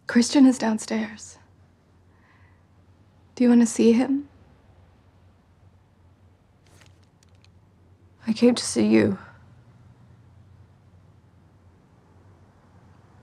Christian is downstairs. Do you want to see him? I came to see you.